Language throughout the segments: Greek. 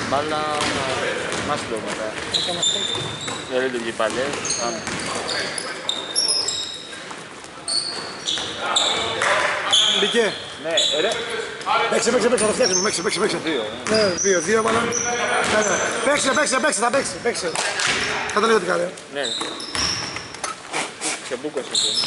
μπάλα, μας το μετά. Δεν λειτουργεί πάλι, πάμε. Μπήκε. Ναι, ρε. Παίξε, θα το φτιάξουμε, παίξε. Ναι, δύο μάλλον. Παίξε. Κάτω λίγο τι κάνει. Ναι. Ξεμπούκωσε αυτό.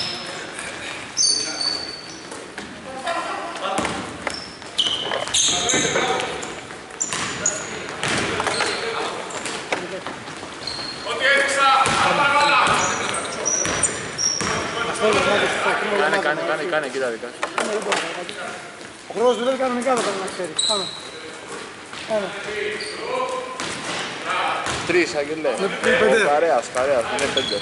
Κάνε, κοίτα δικά σου. Ο χρόνος δουλεύει κανονικά, δεν πρέπει να ξέρει. Πάμε. Τρεις, Αγγελέ. Παρέας, είναι 5.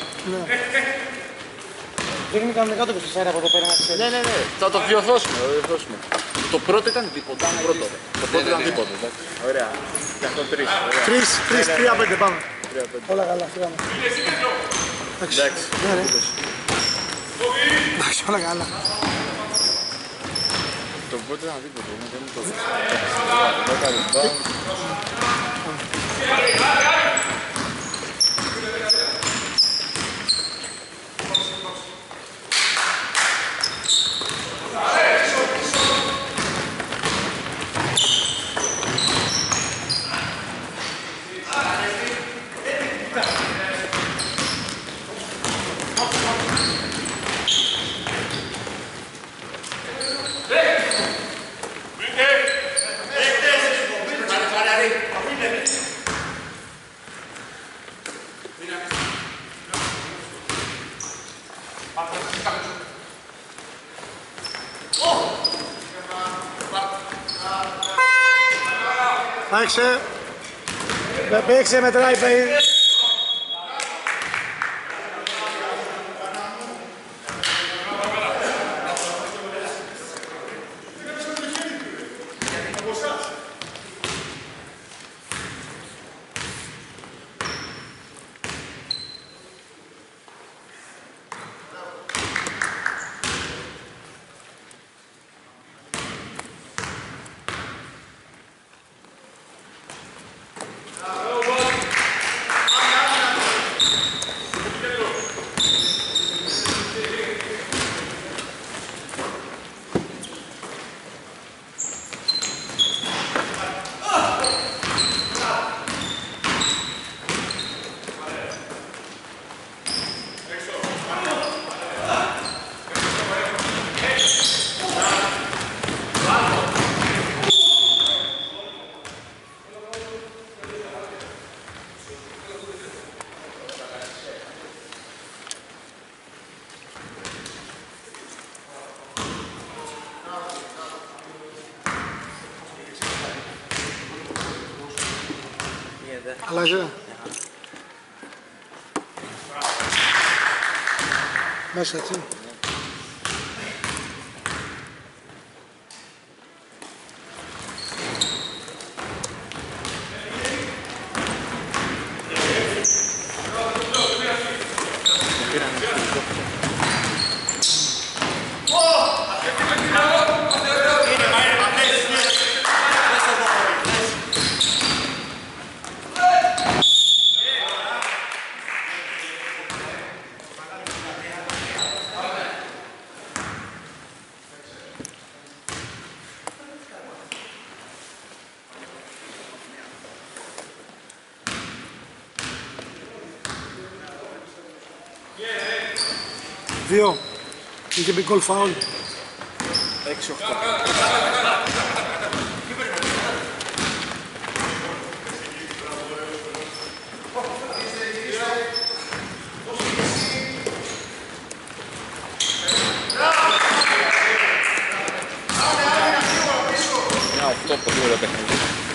Δείχνει κανονικά το 24 από εδώ πέρα να ξέρει. Ναι. Θα το διορθώσουμε. Το πρώτο ήταν τίποτα. Το πρώτο ήταν τίποτα. Ωραία. Και αυτό 3. 3-5 πάμε. Όλα καλά, φύγαμε. Εντάξει. Εντάξει, όλα καλά. Το πρώτο ήταν τίποτα. Δεν μου το δεις. Παίξε, μετράει, Αλλάζει. Μέσα έτσι. Δύο. Είχε μπει γκολ φάουλ. 6-8. Αυτό πολύ ωραίο παιχνίδι.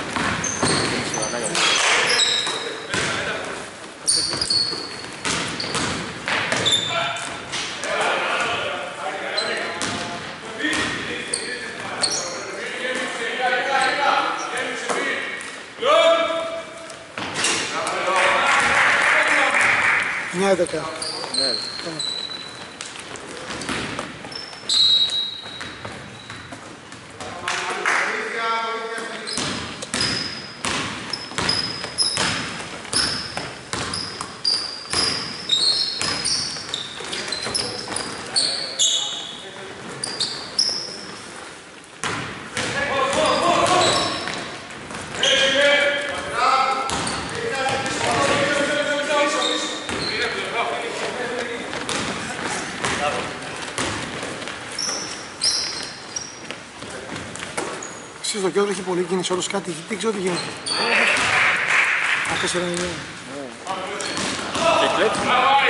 Μια 11. Ναι. Εσείς στο κέντρο έχει πολύ κίνηση, όλος κάτι, τι ξέρω τι γίνεται. Από 4-9. Και κλέψουμε.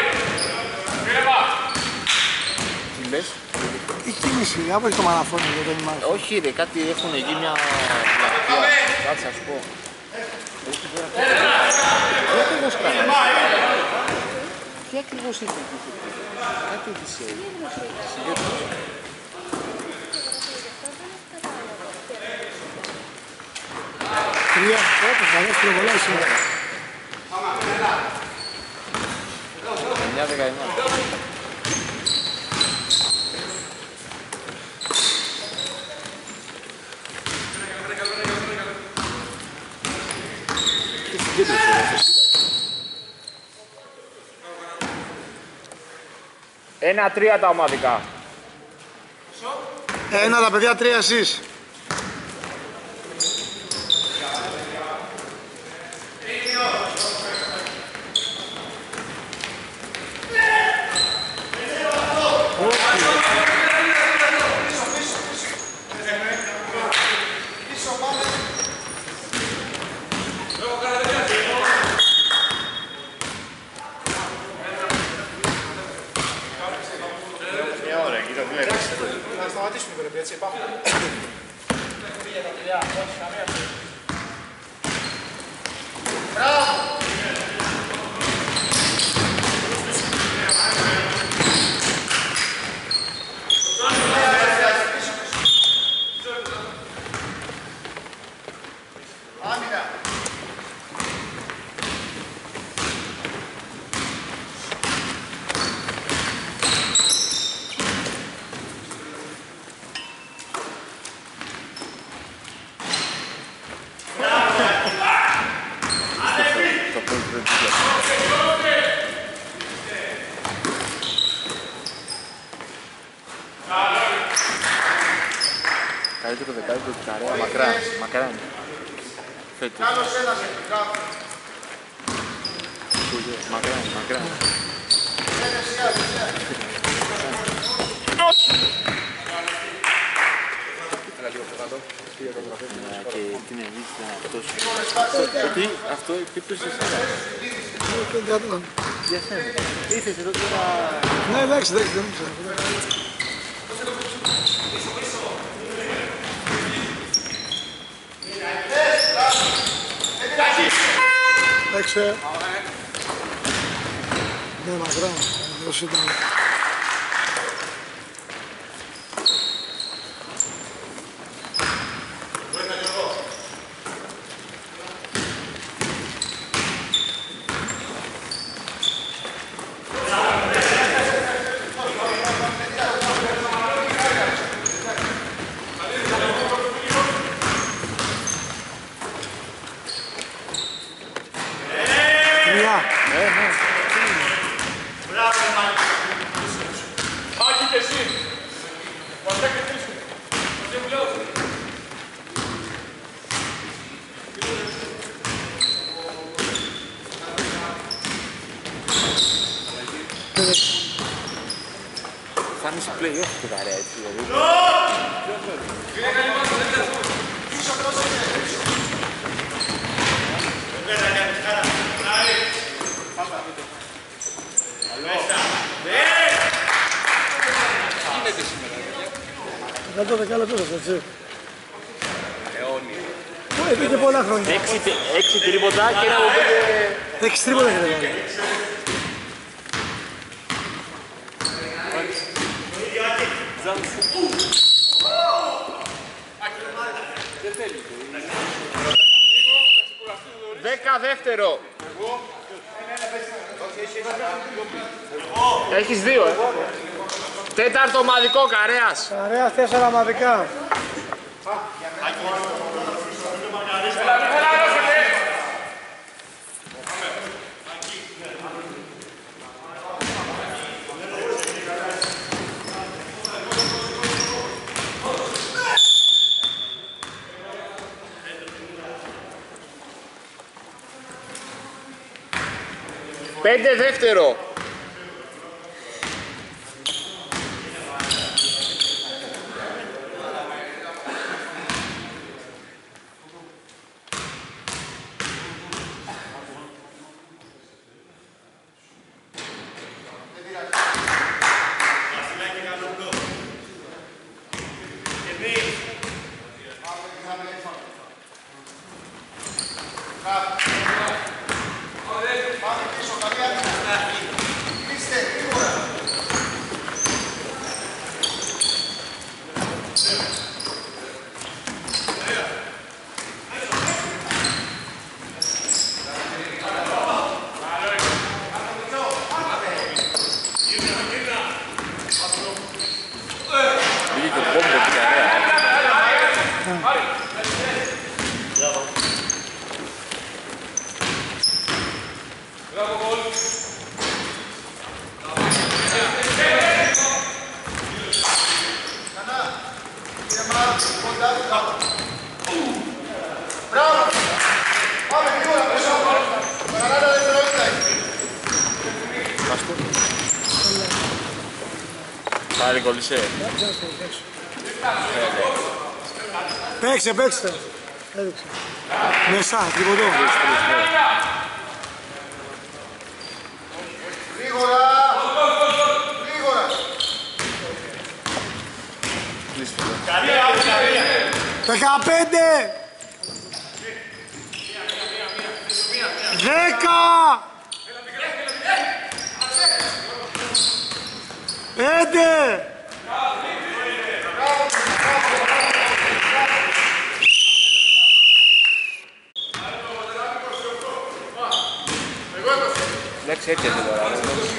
Τι λες? Η κίνηση, από έχει το μαραθώνιο για το animal. Όχι ρε, κάτι έχουν γίνει μια βλακεία. Κάτσε να σου πω. Τι ακριβώς κάνανε? Τι ακριβώς είχε εκεί? Κάτι είχε συγκέντρωση. Τρία, όπως θα δες πυροβολάει σήμερα. 9-19. Τι συγκέντρωση ρε, 1-3 τα ομαδικά. Ένα τα παιδιά, 3 εσείς. Να σταματήσουμε πρέπει, έτσι, πάμε. Καλύτερο δεκάλεπτο του Καρέα, μακρά είναι. Φέτος. Μακρά είναι. Και την ενδείξει ήταν αυτός. Αυτό εκτύπωσε εσένα. Για σένα. Ήρθες εδώ τώρα... Ναι, εντάξει, δεν ξέρω. Εντάξει. Ναι, μακρά. Δώσε ήταν. Φάνησε play-off το Καρέα έτσι δηλαδή. Δεν το δεκάλεπτο σας, έτσι. Πήγε πολλά χρόνια. 6 τρίποτα και ένα από 5... 6 τρίποτα έχετε βάλει. Δέκα δεύτερο. Έχεις δύο, Τέταρτο ομαδικό, Καρέας. Καρέας 4 ομαδικά. Πέντε δεύτερο. Πάλι κολλησέ. Παίξε, παίξε. Έδειξε. Μέσα, τρίποντο. Γρήγορα! Γρήγορα! 15! 10! 5! Εντάξει, έτσι τώρα.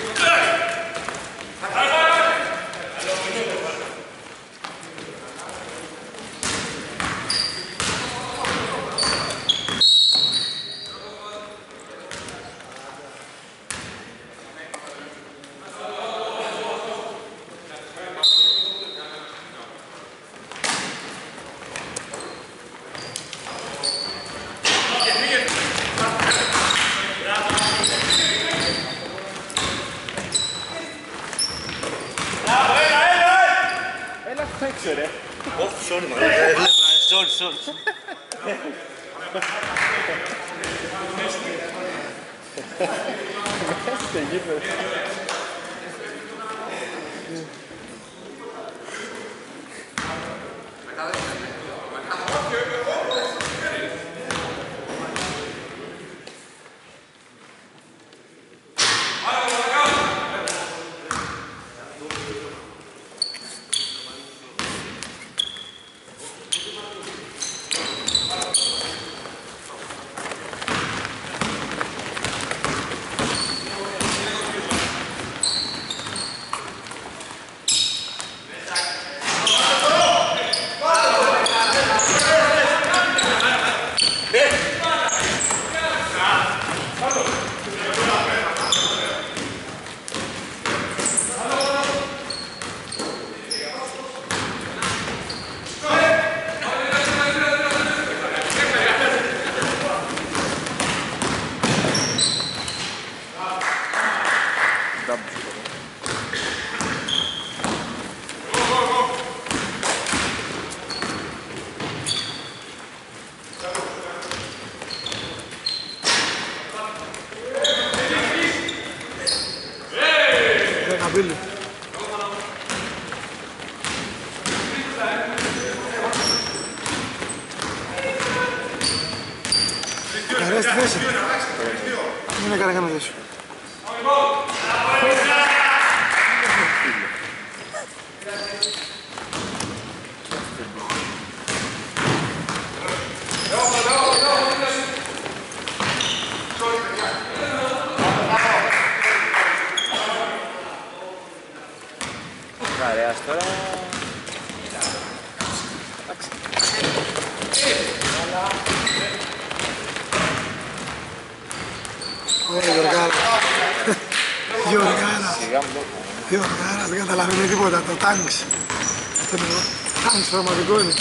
Παίξε ρε. Sorry. Μπίλι. Καρέα στη θέση. Δεν έκανε κανένα θέση. Καρέας τώρα. Γιωργάρα. Γιωργάρα. Σιγά μου το έχω. Γιωργάρα, δεν καταλαβαίνει τίποτα. Το τάγκς. Αυτό είναι το τάγκς, πραγματικό είναι.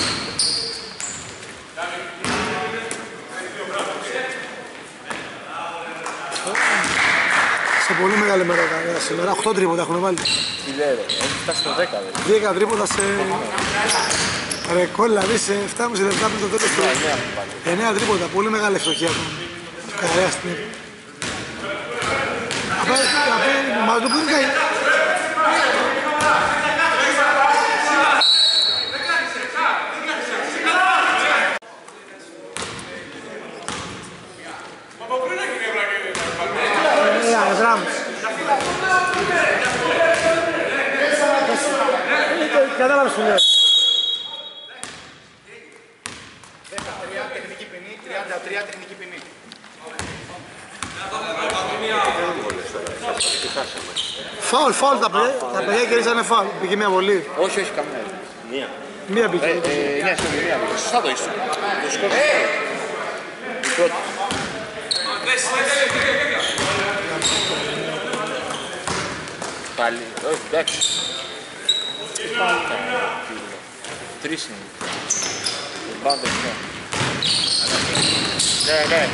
Σε πολύ μεγάλη μέρα Καρέα σήμερα. 8 τρίποτα έχουν βάλει. Τι λέει ρε, έχει φτάσει στο 10 ρε. 10 τρίποτα σε... Ρε κόλλα, δηλαδή σε 7,5 λεπτά πριν το τέλος του. 9 τρίποτα, πολύ μεγάλη ευστοχία του Καρέα στην έπρεπε. Μα το που είναι κατάλαβες που λέω. 13 τεχνική ποινή, 33 τεχνική ποινή. Φάουλ τα παιδιά κερδίσανε φάουλ. Πήγε μια βολή. Όχι, όχι, καμία. Μία πήγε. Ναι, στο μία. Σωστά το είσαι. Το σκόρπι. Η πρώτη. Πάλι, όχι, εντάξει. Τρεις είναι. πάνω δεξιά. Ναι, ναι.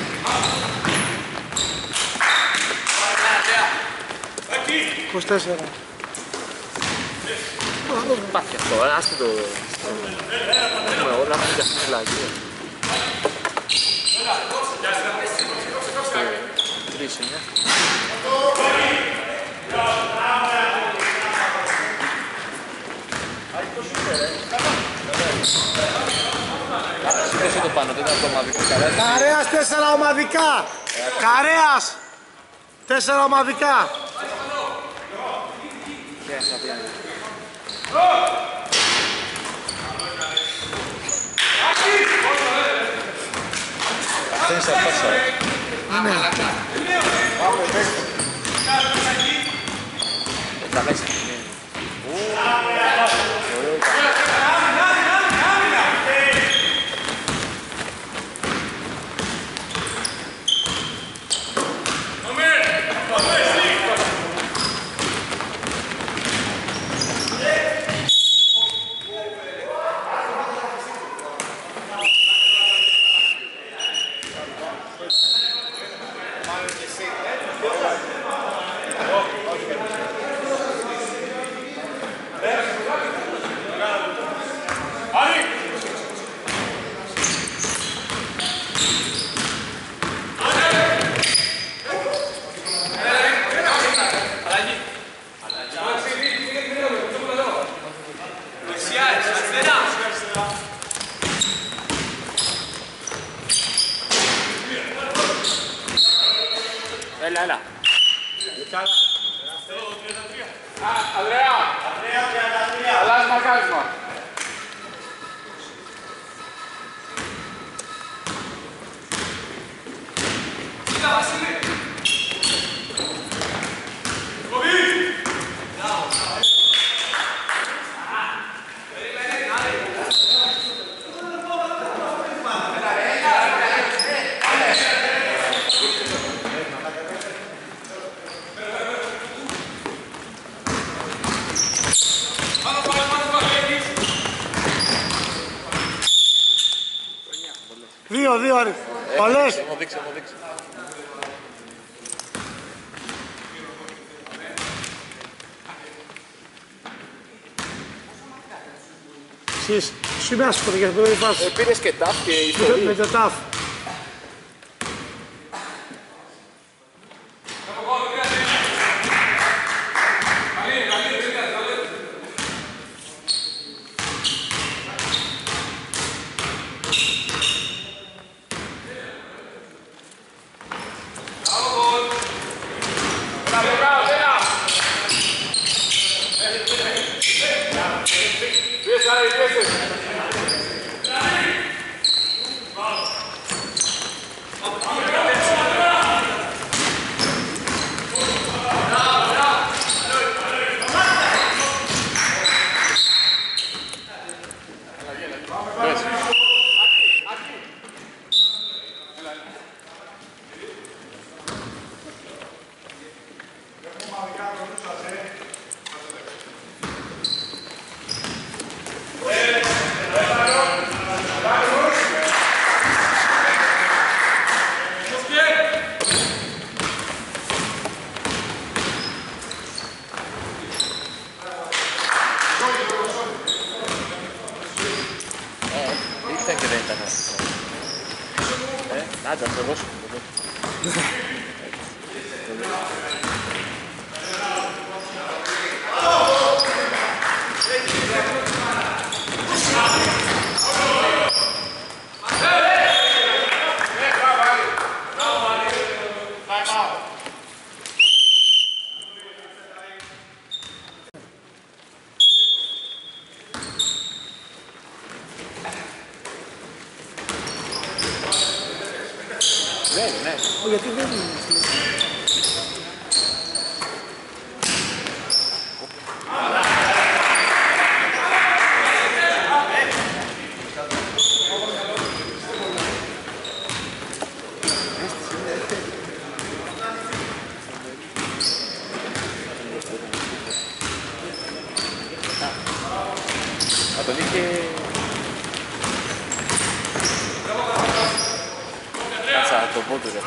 «24». Πάθει αυτό, άστε το... Έχουμε όλα αυτή την φυλακή. 3 είναι. Σηκώσε το πάνω, δεν ήταν το ομαδικό. Καρέας 4 ομαδικά. Καρέας 4 ομαδικά. Τέσσερα, τέσσερα. Ναι. Τα μέσα. Έλα, έλα. Ανδρέα! Αλλάζει μαρκάρισμα. Δύο αριθμοί. Πολλές. Έχω δείξει. Εσείς, σήμερα σου πω για το πρώτο φάση. Πήρες και ταφ και ιστορίες. Με το ταφ. Ήταν και δεν ήταν. Άντε, θα το δώσω. Ναι. Γιατί δεν είναι. Θα τον είχε... Από πότε ρε.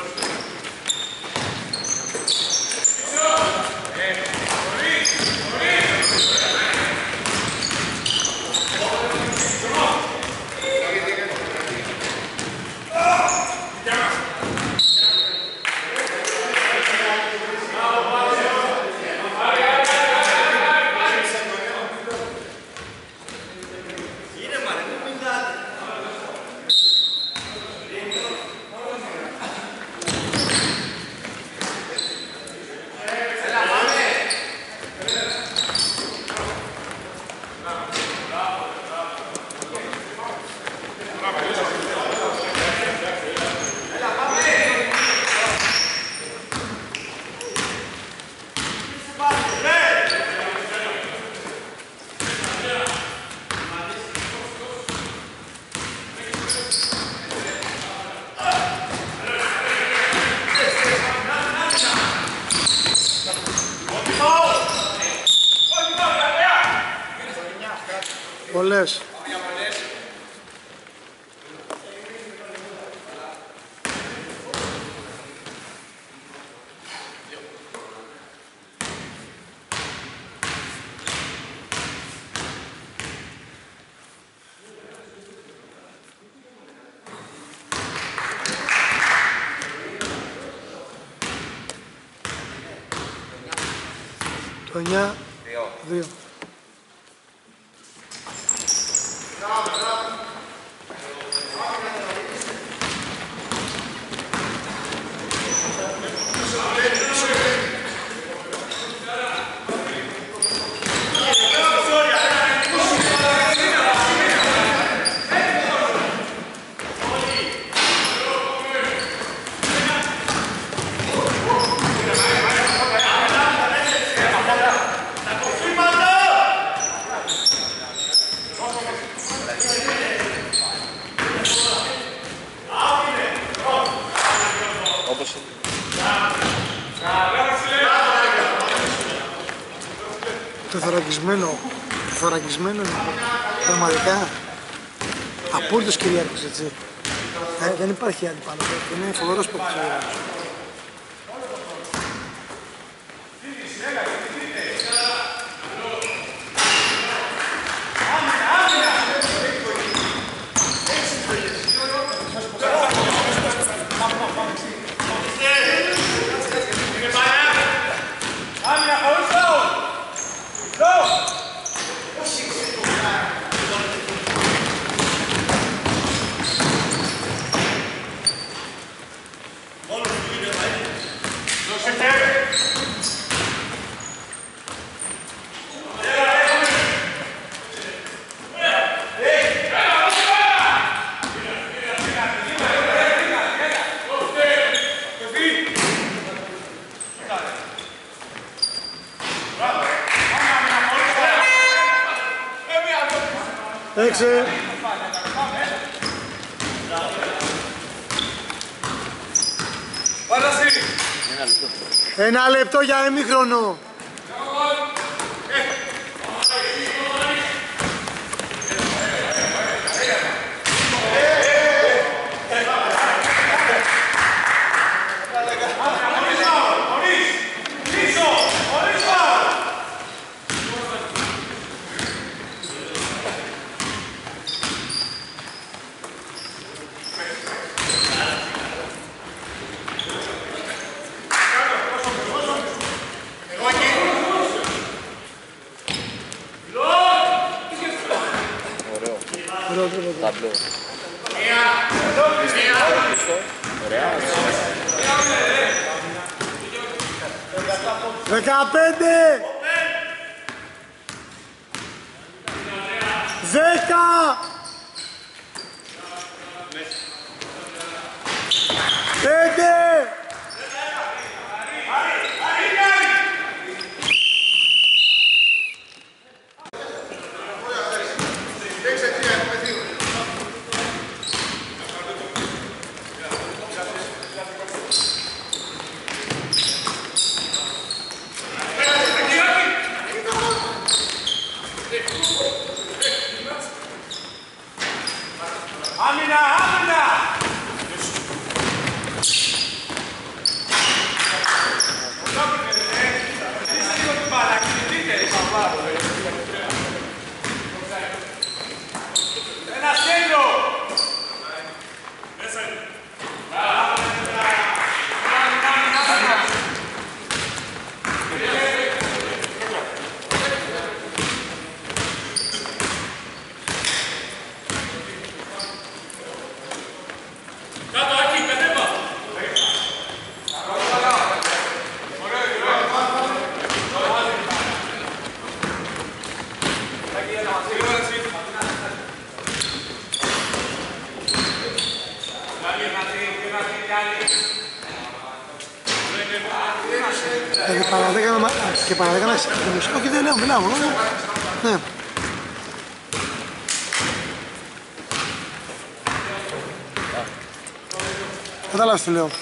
Πολλές. Το 9-2. Το θωρακισμένο είναι πραγματικά απόλυτος κυρίαρχος, έτσι. Δεν υπάρχει αντιπάνω, είναι φοβερός παίκτης. Έξε. Ένα λεπτό για ημίχρονο. Ταμπλό. Ωραία. 15. 10. 5. Άμυνα, άμυνα! Και παραδέκανα όχι δεν λέω, μιλάω μόνο. Ναι. Κατάλαβες τι λέω.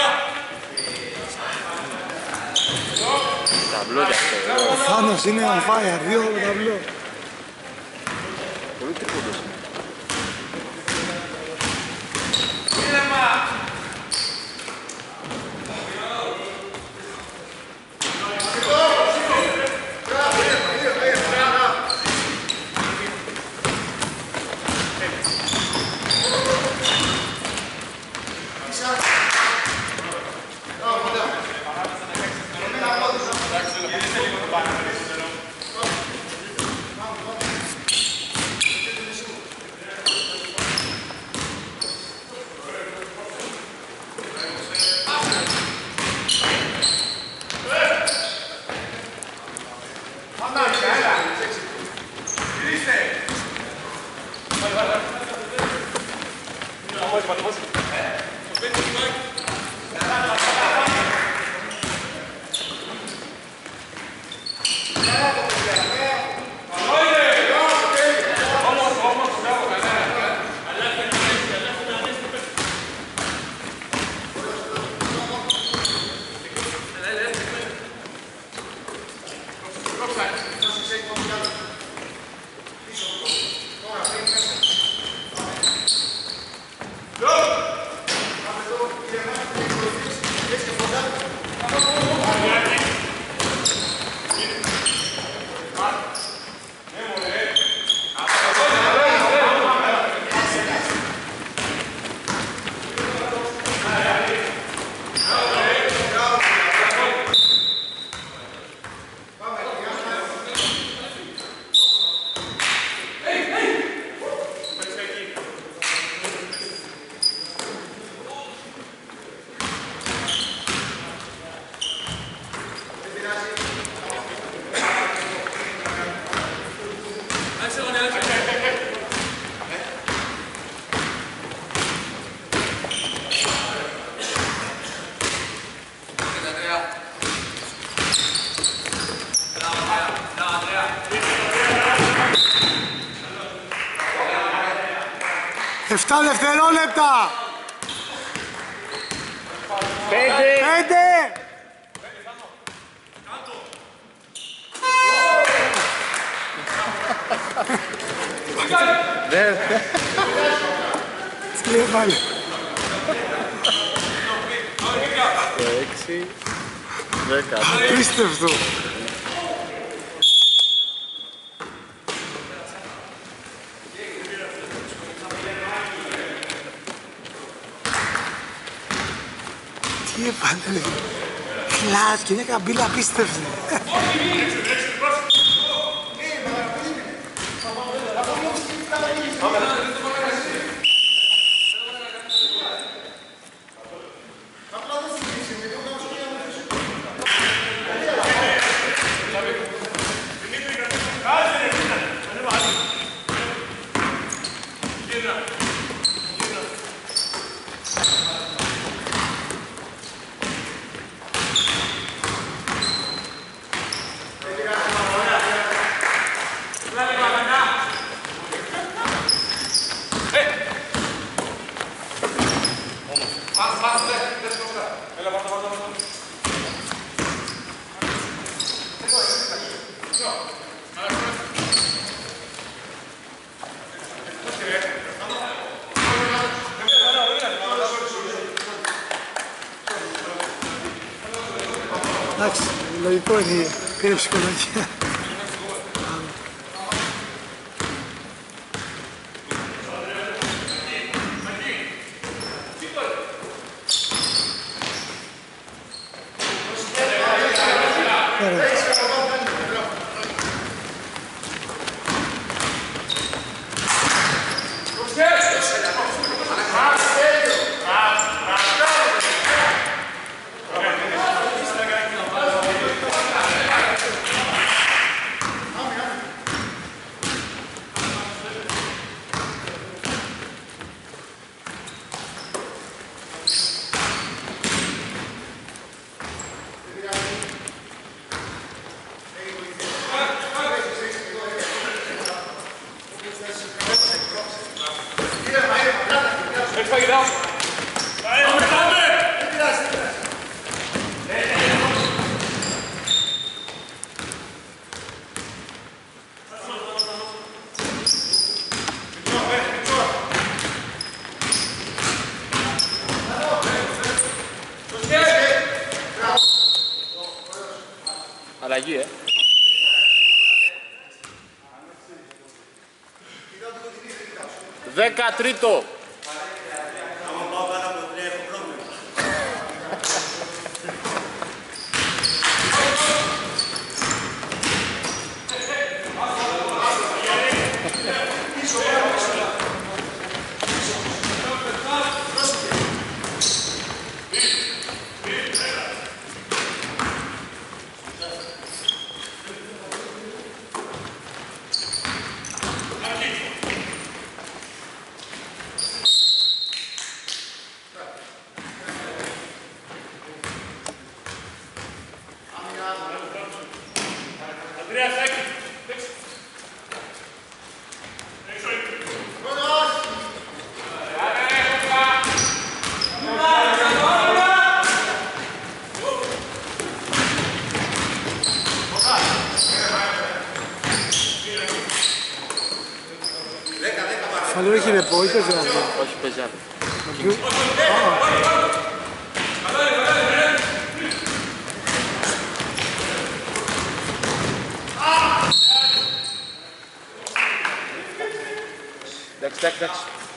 Ταμπλό κι αυτό. Ο Θάνος είναι on fire, 2 ταμπλό. Πολύ τρίποντος. Εφτά δευτερόλεπτα! 5! Τι έβαλε? 6, 10. Απίστευτο! Τι έβαλε? Κλατ και μια καμπύλα απίστευτη! Εντάξει, λογικό είναι, πήρε ψυχολογία. Αλλαγή, 13ο. Φαλούρο έχει ρεπό ή παίζει αυτό? Όχι, παίζει άλλο. Εντάξει.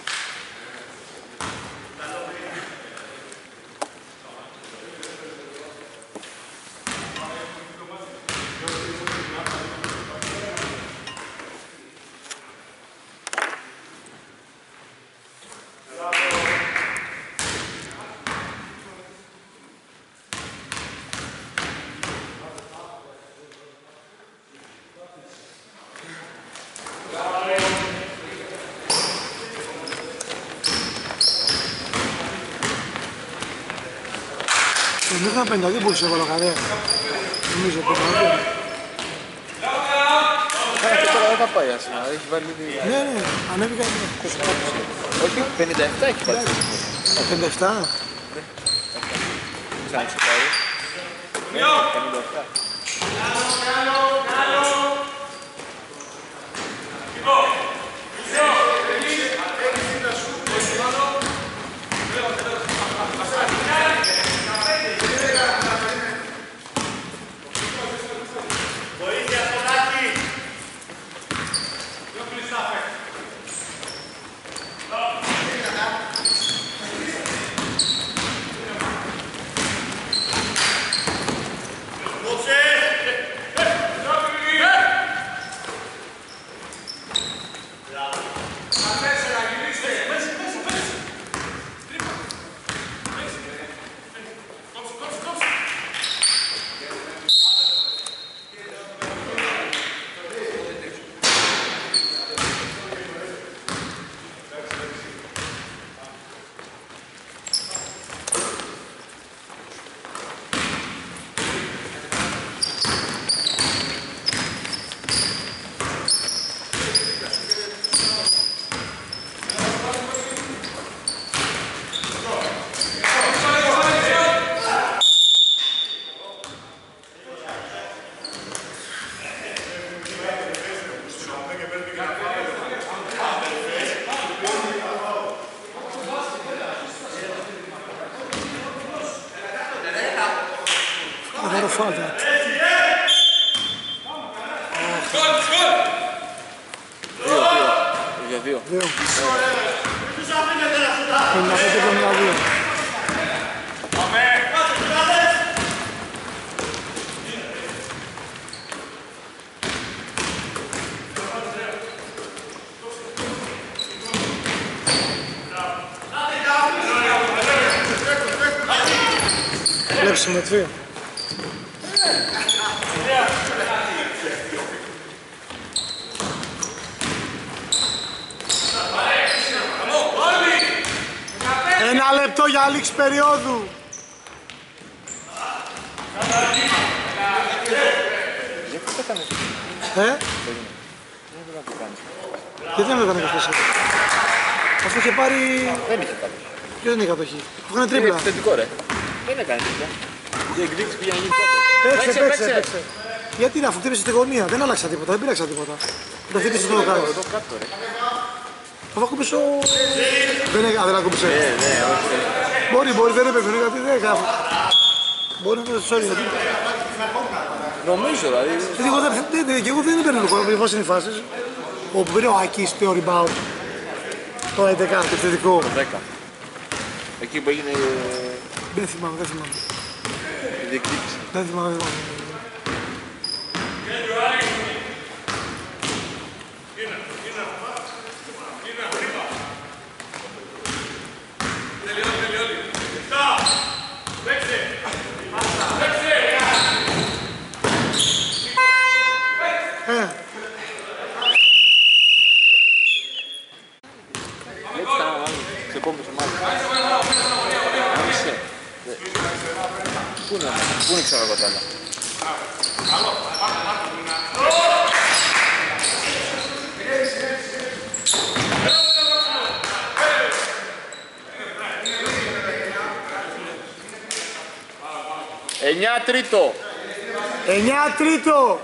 Νομίζω να 52 μπορούσε εγώ λογαρέα. Νομίζω 52. Και τώρα δεν θα πάει άσχημα, έχει βάλει ήδη... Ναι, ανέβηκα εδώ. Όχι, 57 έχει βάλει. 57. Σαν ξεκάρει. 57. Καθαρό φάλτα. Για 2. 55-52. Βλέπεις συμμετρία. Ένα λεπτό για λήξη περίοδου. Γιατί το έκανες? Γιατί δεν το έκανε 24? Αφού είχε πάρει. Δεν είχε κάτι. Ποιο δεν είχε κατοχή. Του έκανε τρίπλα. Είναι επιθετικό ρε. Δεν έκανε τρίπλα. Η εκδίκηση πήγε να γίνει Παίξε. Γιατί αφού χτύπησε στη γωνία, δεν άλλαξα τίποτα, δεν πήραξα τίποτα. Το χτύπησε στο κάτω. Εδώ κάτω ρε. Αφού ακούμπησε ο. Δεν ακούμπησε. Μπορεί, δεν έπρεπε, γιατί δεν έκανα. Μπορεί να είναι sorry, γιατί. Νομίζω δηλαδή. Και εγώ δεν έπαιρνε το πώς είναι οι φάσεις. Όπου πήρε ο Άκης το rebound. Το 11, το επιθετικό. Το 10. Εκεί που έγινε Δεν θυμάμαι. η διεκδίκηση. Δεν θυμάμαι. Πού είναι ξέρω εγώ τέλα. Εννιά τρίτο. 9 τρίτο.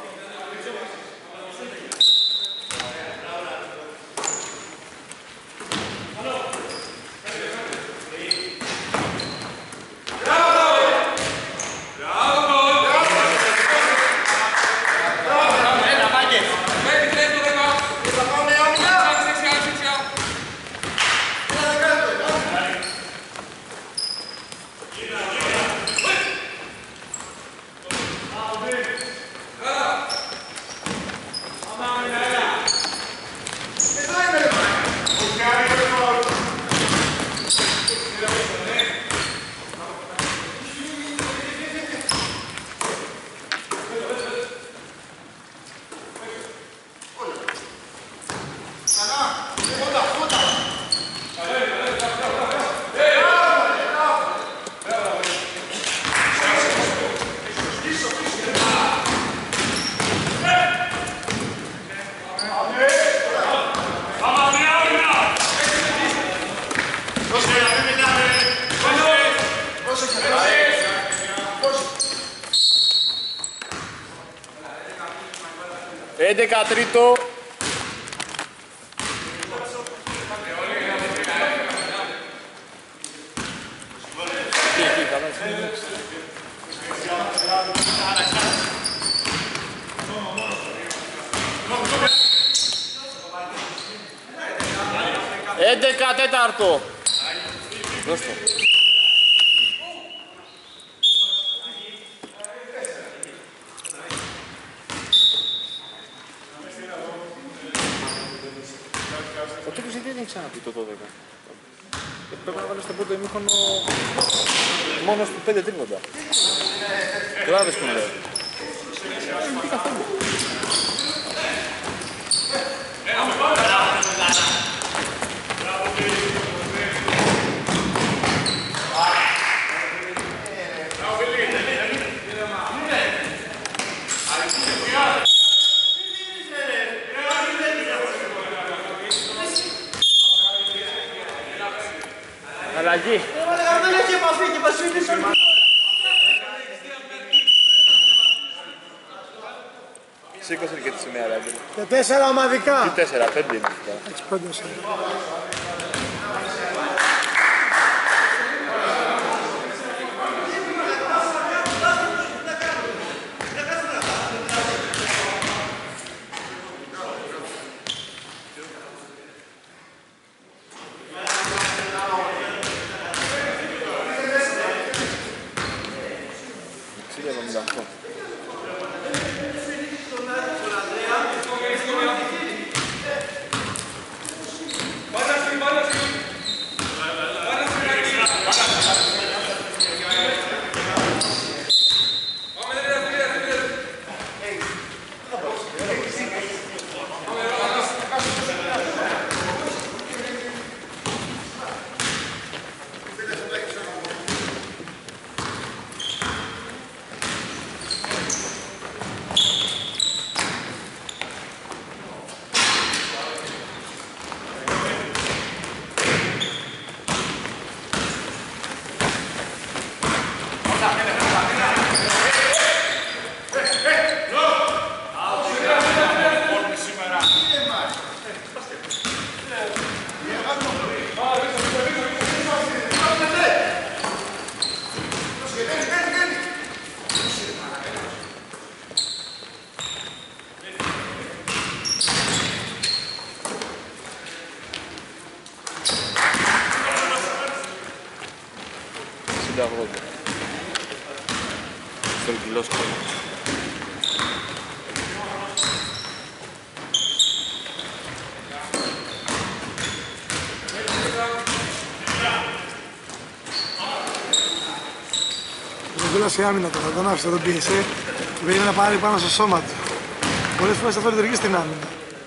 Έντεκα τρίτο. Έντεκα τέταρτο. Δώσ' το. Ο τύπος δεν έχει ξαναπεί το 12. Πρέπει να βάλει στο πρώτο ημίχρονο μόνος του 5 τρίποτα. Κράβες που λέω. Τι καθόλου. Αλλαγή. Δεν έχει επαφή και μας φύγει όλη. Σήκωσε και τη σημαία, Ράγκελ. Και 4 ομαδικά. Τι 4, 5 είναι. Έτσι, 5 είναι. 70-80. Στον κιλό σκόλο. Σε άμυνα τώρα, τον άφησε, τον πίεσε και πήγε να πάρει πάνω στο σώμα του. Πολλές φορές αυτό λειτουργεί στην άμυνα.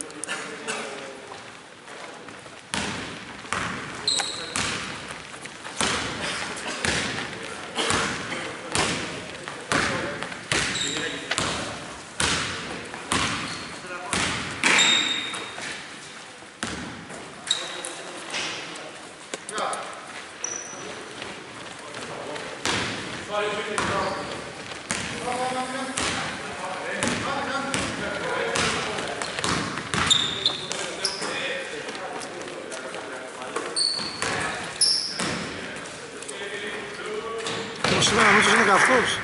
Σήμερα νομίζω είναι καυτός.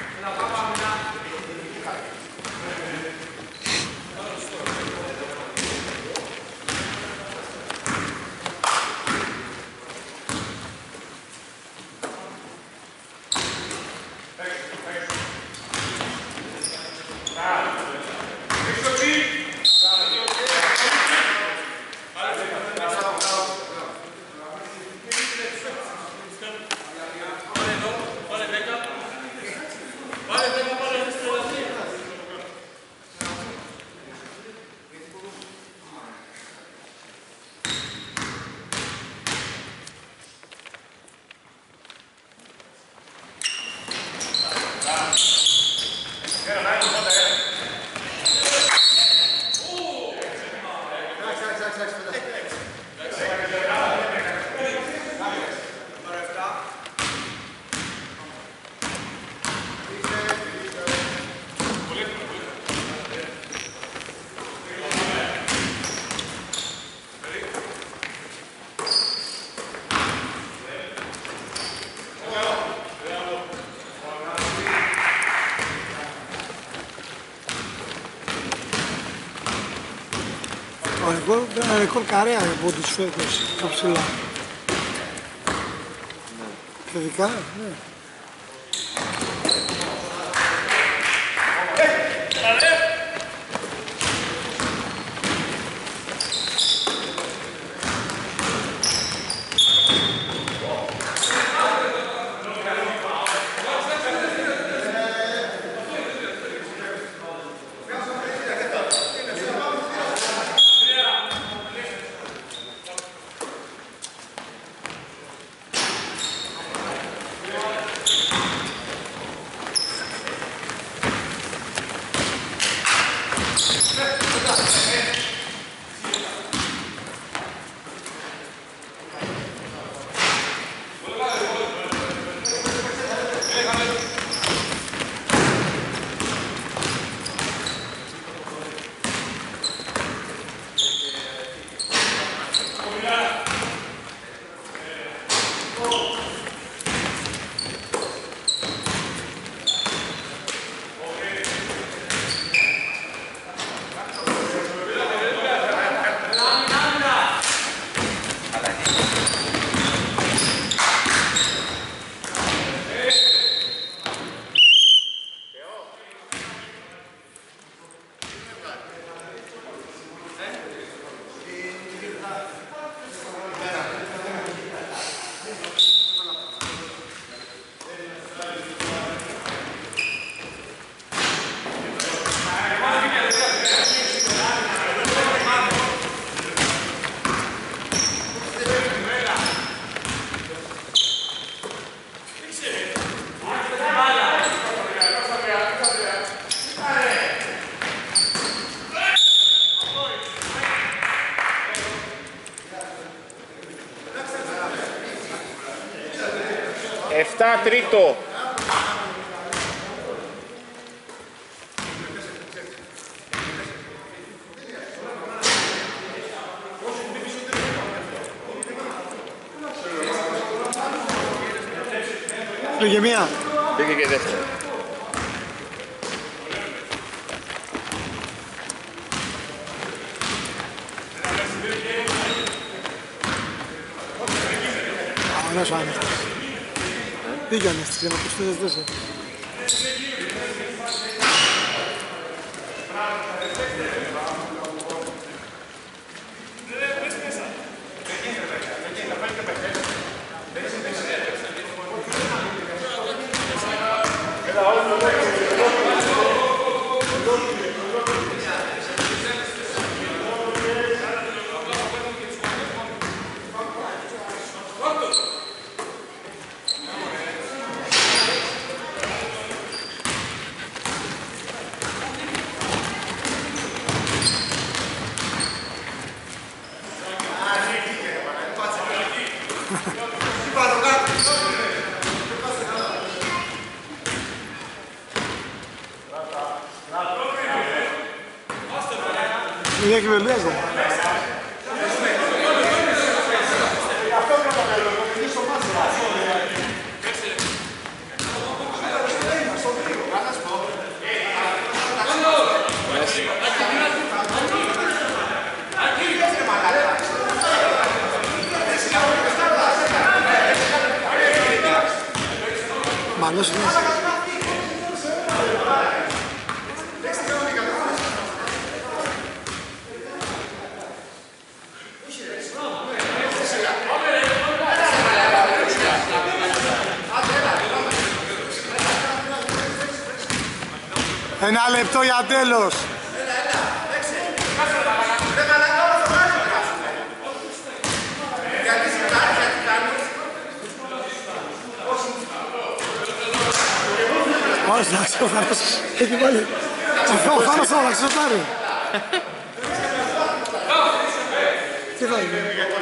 Ένα ρεκόρ καρέα από τους φέτος, πιο ψηλά. Θετικά, ναι. Τρίτο. Πήγε μία. Πήγε και δεύτερο. Ωραίος άνοιξες. Πήγανε στις κλιματικές 4-4. Μια κυβερνές δεν. Μανός είναι. Ένα λεπτό για τέλος. Όχι, εντάξει, ο Θάνος έχει βάλει. Ο Θάνος θα αλλάξει το τάρι. Τι θα γίνει.